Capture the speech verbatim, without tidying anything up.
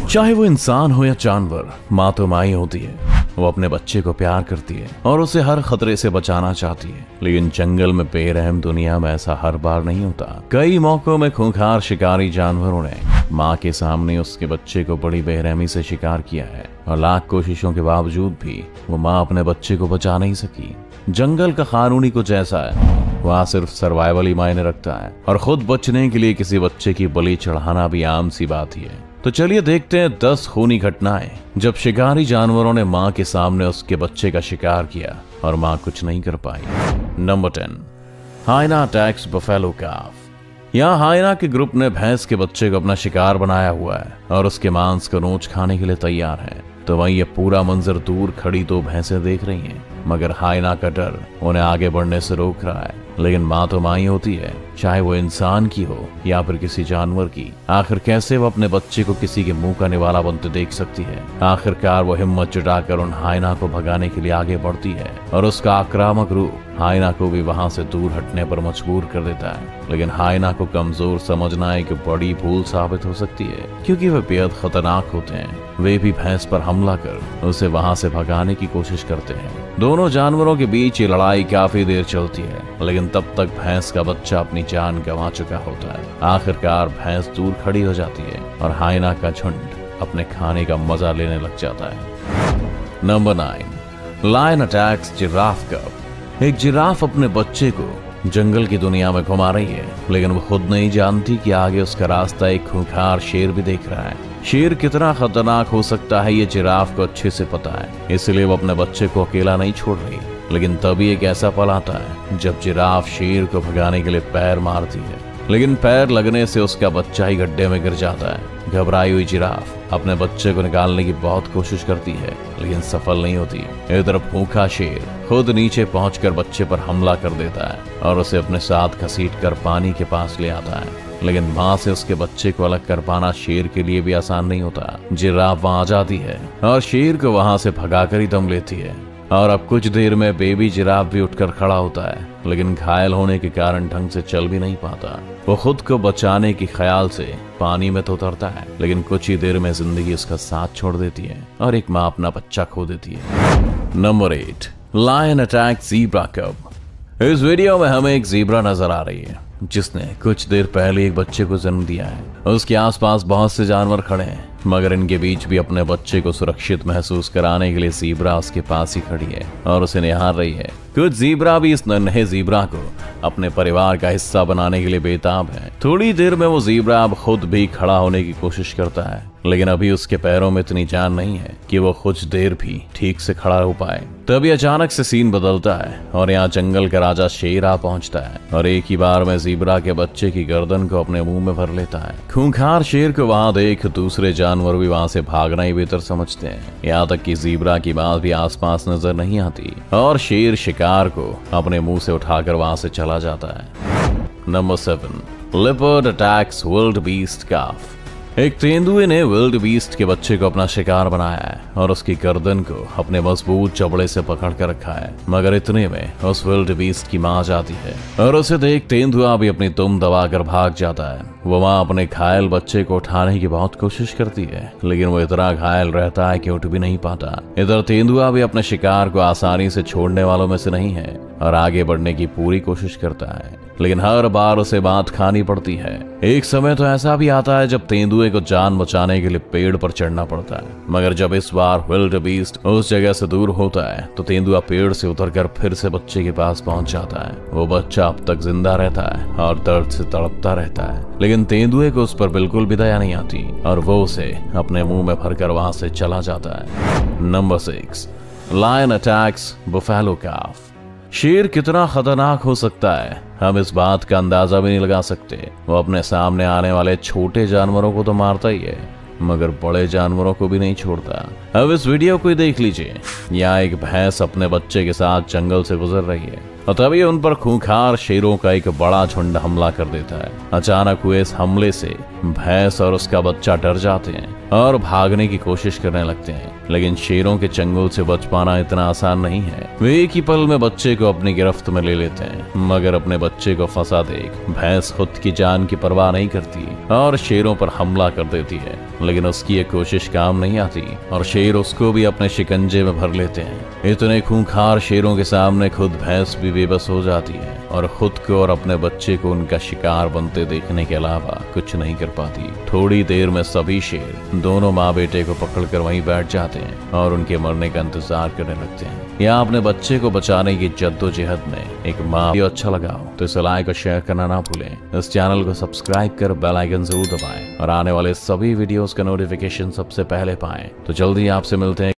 चाहे वो इंसान हो या जानवर, माँ तो माँ ही होती है। वो अपने बच्चे को प्यार करती है और उसे हर खतरे से बचाना चाहती है। लेकिन जंगल में बेरहम दुनिया में ऐसा हर बार नहीं होता। कई मौकों में खूंखार शिकारी जानवरों ने माँ के सामने उसके बच्चे को बड़ी बेरहमी से शिकार किया है और लाख कोशिशों के बावजूद भी वो माँ अपने बच्चे को बचा नहीं सकी। जंगल का कानूनी कुछ ऐसा है, वहाँ सिर्फ सर्वाइवल ही मायने रखता है और खुद बचने के लिए किसी बच्चे की बलि चढ़ाना भी आम सी बात ही है। तो चलिए देखते हैं दस खूनी घटनाएं जब शिकारी जानवरों ने माँ के सामने उसके बच्चे का शिकार किया और माँ कुछ नहीं कर पाई। Number ten, hyena attacks buffalo calf. यहाँ हाइना के ग्रुप ने भैंस के बच्चे को अपना शिकार बनाया हुआ है और उसके मांस को नोच खाने के लिए तैयार है। तो वहीं ये पूरा मंजर दूर खड़ी दो भैंसें देख रही हैं, मगर हाइना का डर उन्हें आगे बढ़ने से रोक रहा है। लेकिन माँ तो माँ ही होती है, चाहे वो इंसान की हो या फिर किसी जानवर की। आखिर कैसे वो अपने बच्चे को किसी के मुंह का निवाला बनते देख सकती है। आखिरकार वो हिम्मत जुटाकर उन हाइना को भगाने के लिए आगे बढ़ती है और उसका आक्रामक रूप हाइना को भी वहां से दूर हटने पर मजबूर कर देता है। लेकिन हाइना को कमजोर समझना एक बड़ी भूल साबित हो सकती है, क्योंकि वे बेहद खतरनाक होते हैं। वे भी भैंस पर हमला कर उसे वहां से भगाने की कोशिश करते हैं। दोनों जानवरों के बीच ये लड़ाई काफी देर चलती है, लेकिन तब तक भैंस का बच्चा अपनी जान गंवा चुका होता है। आखिरकार भैंस दूर खड़ी हो जाती है और हाइना का झुंड अपने खाने का मजा लेने लग जाता है। Number nine, lion attacks giraffe cub. एक जिराफ अपने बच्चे को जंगल की दुनिया में घुमा रही है, लेकिन वो खुद नहीं जानती कि आगे उसका रास्ता एक खूंखार शेर भी देख रहा है। शेर कितना खतरनाक हो सकता है ये जिराफ को अच्छे से पता है, इसलिए वो अपने बच्चे को अकेला नहीं छोड़ रही। लेकिन तभी एक ऐसा पल आता है जब जिराफ शेर को भगाने के लिए पैर मारती है, लेकिन पैर लगने से उसका बच्चा ही गड्ढे में गिर जाता है। घबराई हुई जिराफ अपने बच्चे को निकालने की बहुत कोशिश करती है, लेकिन सफल नहीं होती। इधर भूखा शेर खुद नीचे पहुंचकर बच्चे पर हमला कर देता है और उसे अपने साथ घसीटकर पानी के पास ले आता है। लेकिन माँ से उसके बच्चे को अलग कर पाना शेर के लिए भी आसान नहीं होता। जिराफ वहां आ जाती है और शेर को वहां से भगाकर ही दम लेती है और अब कुछ देर में बेबी जिराफ भी उठकर खड़ा होता है, लेकिन घायल होने के कारण ढंग से चल भी नहीं पाता। वो खुद को बचाने के ख्याल से पानी में तो उतरता है, लेकिन कुछ ही देर में जिंदगी उसका साथ छोड़ देती है और एक माँ अपना बच्चा खो देती है। Number eight, lion attack zebra cub. इस वीडियो में हमें एक ज़ीब्रा नजर आ रही है जिसने कुछ देर पहले एक बच्चे को जन्म दिया है। उसके आसपास बहुत से जानवर खड़े हैं, मगर इनके बीच भी अपने बच्चे को सुरक्षित महसूस कराने के लिए ज़ीब्रा उसके पास ही खड़ी है और उसे निहार रही है। कुछ ज़ीब्रा भी इस नन्हे ज़ीब्रा को अपने परिवार का हिस्सा बनाने के लिए बेताब है। थोड़ी देर में वो ज़ीब्रा अब खुद भी खड़ा होने की कोशिश करता है, लेकिन अभी उसके पैरों में इतनी जान नहीं है कि वो कुछ देर भी ठीक से खड़ा हो पाए। तभी अचानक से सीन बदलता है और यहाँ जंगल का राजा शेर आ पहुंचता है और एक ही बार में ज़ीब्रा के बच्चे की गर्दन को अपने मुंह में भर लेता है। खूंखार शेर को वहां देख दूसरे जानवर भी वहां से भागना ही बेहतर समझते हैं। यहाँ तक कि ज़ीब्रा की बात भी आसपास नजर नहीं आती और शेर शिकार को अपने मुंह से उठाकर वहां से चला जाता है। Number seven, leopard attacks wildebeest calf. एक तेंदुए ने विल्ड बीस्ट के बच्चे को अपना शिकार बनाया है और उसकी गर्दन को अपने मजबूत जबड़े से पकड़ कर रखा है, मगर इतने में उस विल्ड बीस्ट की मां आ जाती है और उसे देख तेंदुआ भी अपनी दुम दबाकर भाग जाता है। वो मां अपने घायल बच्चे को उठाने की बहुत कोशिश करती है, लेकिन वो इतना घायल रहता है कि उठ भी नहीं पाता। इधर तेंदुआ भी अपने शिकार को आसानी से छोड़ने वालों में से नहीं है और आगे बढ़ने की पूरी कोशिश करता है, लेकिन हर बार उसे बात खानी पड़ती है। एक समय तो ऐसा भी आता है जब तेंदुए को जान बचाने के लिए पेड़ पर चढ़ना पड़ता है, मगर जब इस बार विल्ड बीस्ट उस जगह से दूर होता है तो तेंदुआ पेड़ से उतरकर फिर से बच्चे के पास पहुंच जाता है। वो बच्चा अब तक जिंदा रहता है और दर्द से तड़पता रहता है, लेकिन तेंदुए को उस पर बिल्कुल भी दया नहीं आती और वो उसे अपने मुंह में भरकर वहां से चला जाता है। Number six, lion attacks buffalo calf. शेर कितना खतरनाक हो सकता है हम इस बात का अंदाजा भी नहीं लगा सकते। वो अपने सामने आने वाले छोटे जानवरों को तो मारता ही है, मगर बड़े जानवरों को भी नहीं छोड़ता। अब इस वीडियो को ही देख लीजिए। यहाँ एक भैंस अपने बच्चे के साथ जंगल से गुजर रही है और तभी उन पर खूंखार शेरों का एक बड़ा झुंड हमला कर देता है। अचानक हुए इस हमले से भैंस और उसका बच्चा डर जाते हैं और भागने की कोशिश करने लगते हैं। लेकिन शेरों के चंगुल से बच पाना इतना आसान नहीं है। वे एक ही पल में बच्चे को अपनी गिरफ्त में ले लेते हैं, मगर अपने बच्चे को फंसा देख भैंस खुद की जान की परवाह नहीं करती और शेरों पर हमला कर देती है। लेकिन उसकी ये कोशिश काम नहीं आती और शेर उसको भी अपने शिकंजे में भर लेते हैं। इतने खूंखार शेरों के सामने खुद भैंस भी बेबस हो जाती है और खुद को और अपने बच्चे को उनका शिकार बनते देखने के अलावा कुछ नहीं कर पाती। थोड़ी देर में सभी शेर दोनों माँ बेटे को पकड़कर वहीं बैठ जाते हैं और उनके मरने का इंतजार करने लगते हैं। या अपने बच्चे को बचाने की जद्दोजहद में एक माँ। वीडियो अच्छा लगा हो तो इसे लाइक और शेयर करना ना भूलें। इस चैनल को सब्सक्राइब कर बेल आइकन जरूर दबाएं और आने वाले सभी वीडियोस का नोटिफिकेशन सबसे पहले पाएं। तो जल्दी आपसे मिलते हैं।